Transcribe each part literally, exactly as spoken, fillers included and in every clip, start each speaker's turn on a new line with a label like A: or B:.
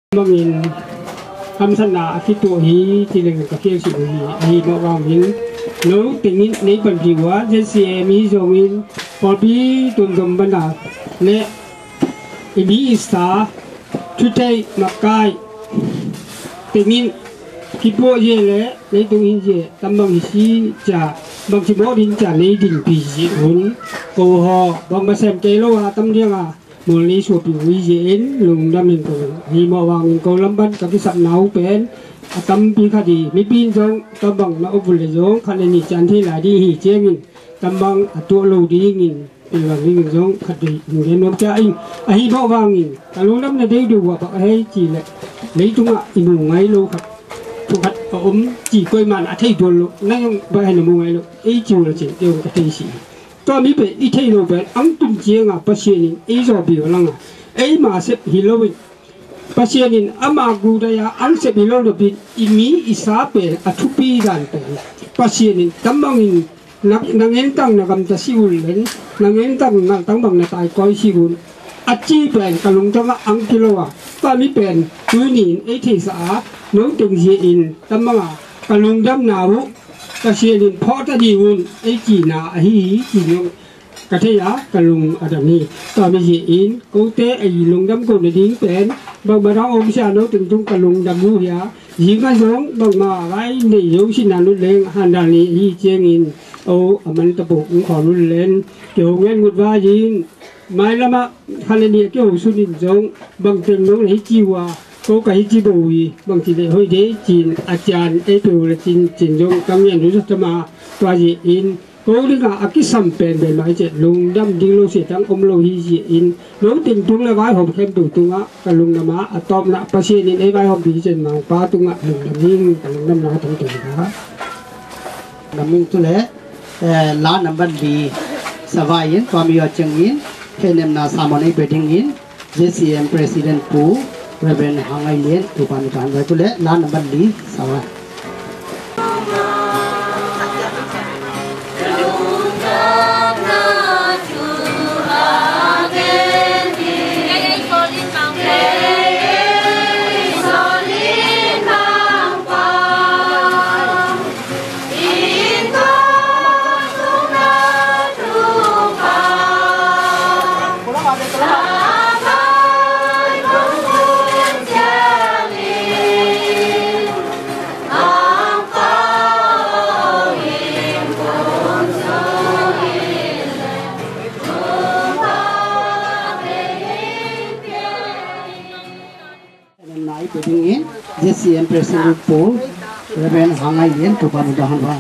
A: Mangin hamsana akitu hi tileng kakil si hi hi mo wangin no tingin nei pan jiwa jesi emi zongin pobi tum dum bana ne ibi ista tutai makai tingin kipo ye le nei tung hin je tambang si cha bang si mo din cha nei din pi ji hun ko ho bang ba sem ke lo ha tam dia à một lý số biểu vi diễn lùng đam mình của vì mà vàng câu lâm bắt các cái sạp nấu bén tâm pi khá đi mấy pin giống tâm bằng nó ốp lên giống khá lên nhị chán thế lại đi hỉ chế mình tâm bằng tua lâu đi nghìn thì vàng đi nghìn giống khá đi mình đến nón cha anh ấy bao vàng nghìn cả lúc năm này đây đều quả bạc hay chỉ là lấy chúng ạ thì mù ngay lâu khát chúng khát ốm chỉ coi màn à thấy tuần lúc năng vậy là mù ngay lúc ấy chiều là chỉ tiêu cái gìก็มีเป็นอีเทโนเป็นอังตุนเจียงอ่ะปัจเจียนินอีจอบิวลังอ่ะไอ้มาเสพฮิโลวิปัจเจียนินอามากูได้ยาอังเสพฮิโลวิบิอีมีอีสาเป็นอัทุปีกันเป็นปัจเจียนินตั้งบังอินนักนักเงินตั้งนักกำจัดสิวุลเลนนักเงินตั้งนักตั้งบังนักตายก้อยสิวุลอาจีเป็นกะลุงตั้งอังกิโลอ่ะก็มีเป็นตัวนินไอ้ที่สาโน้ตตึงเจียอินตั้งบังอ่ะกะลุงดำนาวุกเชียนินพอจะดีวุ่นไอ้จีน่าไอ้จีนงกะเทียกะลุงอันนี้ตอนนี้อินกูเตะไอ้ลุงดำกูในดิ้งเป็นบางบางเราอมชาโนถึงจุงกะลุงดำมูเหียยิงกันสองบางมาไว้ในยุคสินานุเลงฮันดานีอีเจงินโอ้มันตะปุกขอรุนเลนเกี่ยวเงินกุดว่ายิงไม่ละมาฮันนี่เกี่ยวสุนินจงบางเจงน้องไอ้จีวาก็ไก่จีบุยบางทีได้ห้อยเดจีนอาจารย์ไอ้ตัวละจีนจีนจงกำยันรู้จักมาตัวจีอินก็เรื่องอากิสัมเป็นเป็นหมายเจ็ดลุงดำดิ้งโลเสียทั้งอมโลหิจีอินลุงติงตุงละไว้หอมเข้มตุงตุงอ่ะกับลุงน้ำมาอะตอมละปัจเจนินไอ้ไว้หอมดีเจนมาป้าตุงอ่ะลุงดำดิ้งกับลุงน้ำนาตุงตุงนะครับน้ำมึงตัวเล่ล้านน้ำบันบีสบายยินความมีอัจฉริยะเห็นน้ำนาสามวันในเบดิ้งยิน เจ ซี เอ็ม President ปูReverend Hangai Lien tu panikan baik tu le lan number di sawah. Ingin J C M President Paul Reverend Hangai Lien tu pamudahan ba.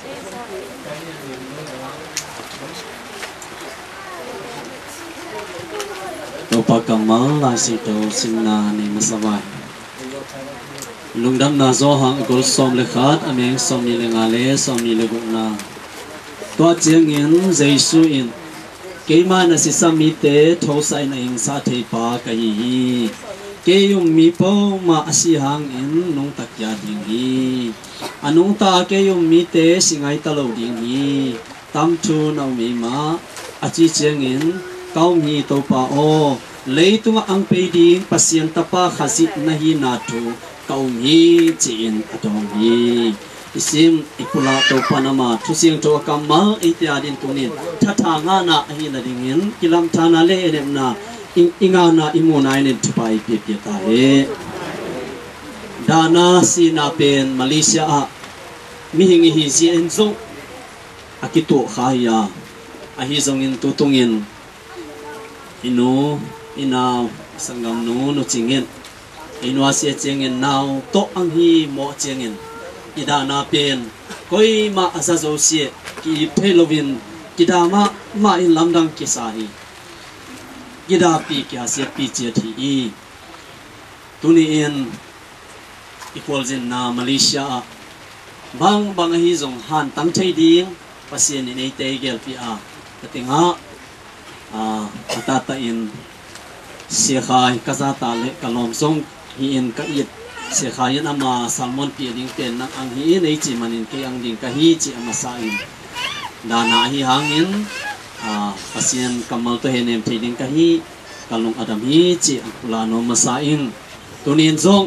B: Tu pakamal la si tu sinna ni masawai. Lungdam na zo hang gol som le khat ameng som ni le ngale som ni le guna. To chengin Jesu in keima na si samite thosai na ing sa thei pa ka hi. Kayong mi po maasihang in nung takya dingi anong ta kayong mi te singay talo dingi tam chu na mi ma achi chengin kau mi to pa o leitung ang peding pasien tapa khasit na hina tu kau mi chin atong mi isim ipula to panama thusing to kamal itiadin tunin thatanga na hina dingin kilam thana le enem na ingana imunay nin tupai pipita he dana sinapen Malaysia a mihingi hi si enzo akito khaya ahizong in tutungin ino inaw sanggam no no chingin ino asia chingin naw to ang hi mo chingin idana pen koi ma asazo sie ki pelovin kidama ma in lamdang kisahi kita pi kia siap pi cia ti tuni in equal zin na Malaysia bang bang hi zong han tang chai ding pasien ni nei te gel pi a katinga a atata in sia khai kazata le kalom song hi in ka it sia khai na ma salmon pi ding ten na ang hi nei chi manin ke ang ding ka hi chi ama sa in dana hi hangin a pasien kamal to henem thiding ka hi kalung adam hi chi ang pulano masaing tu nin zong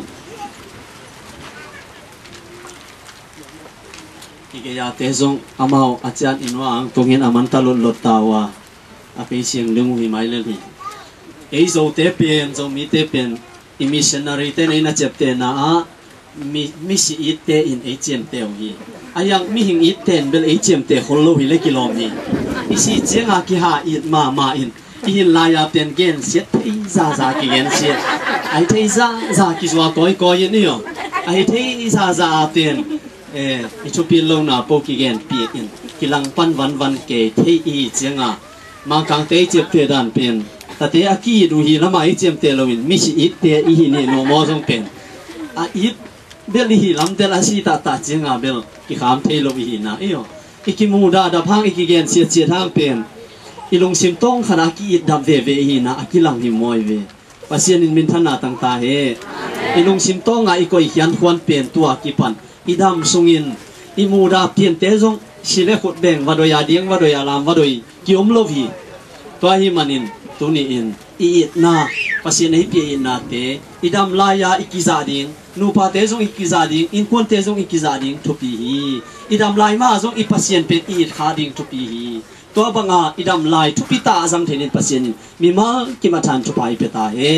B: ikaya te zong amau achan inwang tungin aman talon lot tawa ape siang lung hi mai le hi ei zo te pen zo mi te pen i missionary te nei na chep te na a mi mi si ite in ei chem te hi ayang mi hing iten bel ei chem te hollo hi le kilom ni i si chenga ki ha i ma ma in in la ya pen gen siet thei za za ki gen siet ai thei za za ki zwa koi koi ni yo ai thei za za pen eh i chu pi lo na po ki gen pi in kilang pan van van ke thei i chenga ma kang te chep te dan pen ta te aki du hi lama i chem te lo in mi si it te i hi ni no mo jong pen a it bel hi lam te la si ta ta chenga bel ki kham thei lo hi na iyo ikimu da da phang ikigen siet siet hang pen ilung sim tong khana ki it dam ve ve hi na akilang hi moi ve pasien in min thana tang ta he ilung sim tong a ikoi hian khwan pen tua ki pan idam sungin imu da pien te jong sile khut beng wadoya ding wadoya lam wadoi kiom lo hi to hi manin tu ni in i na pasien hi pi na te idam la ya ikiza ding nu pa te jong ikiza ding in kon te jong ikiza ding thupi hi idam lai ma jong i pasien pe i kha ding thupi hi to banga idam lai thupi ta jang thenin pasien mi ma ki ma than thupai pe ta he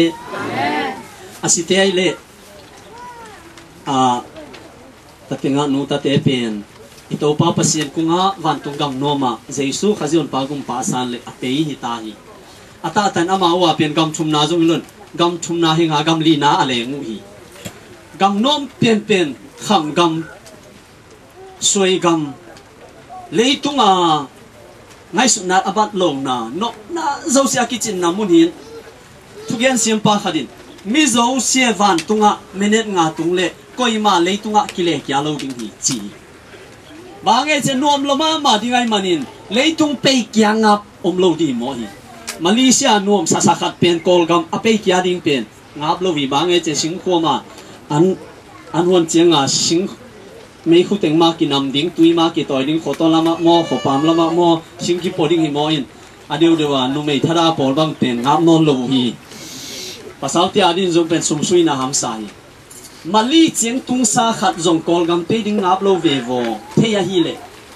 B: asite ai le a ta pinga nu ta te pen ito pa pasien ko nga van tunggam noma jesu khazion pa gum pa san le apei hi ta hi ata tan ama wa pen gam thumna jong lun gam thumna hi nga gam li na ale ngu hi gam nom pen pen kham gam soi gam leitunga ngai su na abat lo na no na zo sia kitchen na mun hin thugen siam pa khadin mi zo sia van tunga minute nga tungle koima leitunga kile kya lo ding hi chi bange che nom lama ma dingai manin leitung pe kya nga om lo di mo hi Malaysia nom sa sakat pen kol gam ape kya ding pen ngap lo wi bange che sing kho ma an an hon chenga sing mấy khu tiếng ma ki nam ding tui ma ki toy ding photo lama mo kho pam lama mo sing ki poding hi mo in adeu dewa nu mei thara pol bang pen ngap non lo hi pasal ti adin zong pen sum sui na ham sai mali cheng tung sa khat zong kol gam pe ding ngap lo ve vo the ya hi le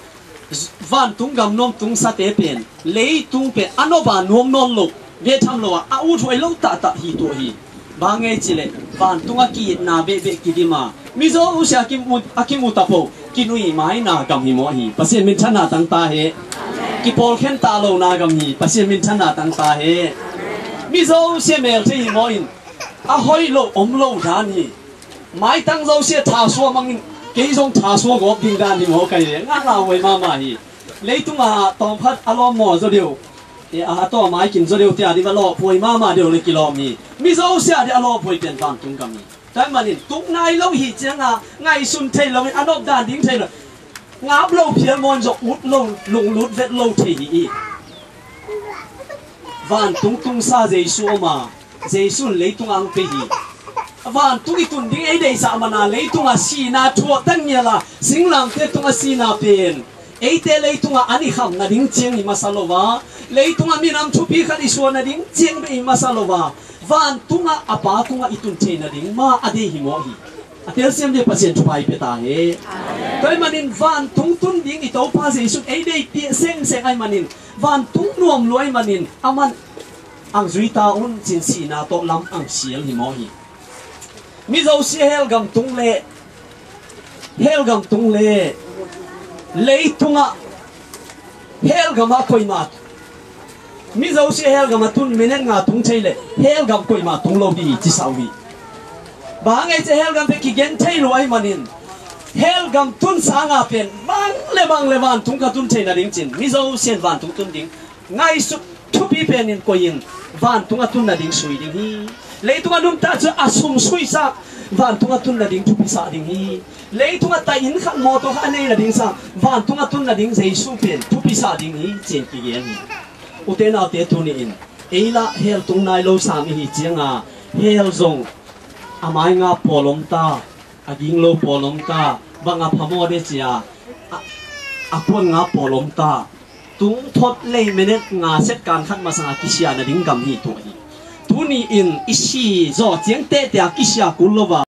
B: van tung gam nom tung sa te pen lei tung pe anoba nom non lo ve tham lo a u thoi lo ta ta hi to hi ba nge chile van tunga ki na be be ki di ma mi zo u sha ki mu akimu ta po ki nui mai na gam hi mo hi pasien min thana tang ta he ki pol khen ta lo na gam hi pasien min thana tang ta he mi zo se mel che hi mo in a hoi lo om lo dan hi mai tang zo se tha so mang ke jong tha so go ding dan hi mo kai nga la wei ma ma hi leitunga tong phat alo mo zo deu e a to mai kin zo deu ti a di va lo poi ma ma deu le kilom ni mi zo se a di alo poi pen van tung gam ni tại mà nhìn tung ngay lâu hỉ chứ ngà ngay xuân thầy lâu anh ốp đàn đính thầy rồi ngáp lâu phía môn rộng út lâu lùng lút vết lâu thầy hỉ van tung tung xa dây xua mà dây xuân lấy tung ăn phê hỉ van tung ít tung đính ấy đây sao mà na lấy tung à xì na chua tăng nhờ là sinh làm thế tung à xì na tiền ấy thế lấy tung à anh khăm na đính chieng hi masalova lấy tung à mi nam chu pi khát xua na đính chieng bị masalova van tunga apa tunga itun chena ding ma ade hi mo hi atel sem de pasien chupai pe ta he toi manin van tung tun ding ito pa se su ei dei pi seng seng ai manin van tung nuam loi manin aman ang zuita un chin si na to lam ang sial hi mo hi mi zo si hel gam tung le hel gam tung le lei tunga hel gam a koi mat mi zo si hel gam tun menen nga tung chei le hel gam koi ma tung lo di chi sau wi ba ngai che hel gam pe ki gen chei lo ai manin hel gam tun sa nga pen bang le bang le van tung ka tun chei na ding chin mi zo sen van tung tun ding ngai su thu pi pen in ko yin van tung tun na ding sui ding hi le tung dum ta cha asum sui sa van tung tun na ding thu pi sa ding hi le tung ta in khan mo to ha nei na ding sa van tung tun na ding sei su pen thu pi sa ding hi chen ki gen hi uten out te tu ni in eila hel tung nai lo sam hi chianga hel zong amai nga polom ta aging lo polom ta banga phamo de chia apon nga polom ta tung thot le minute nga set kan khat ma sa kisia na ding gam hi tu hi tu ni in isi zo chiang te te ki sia kulova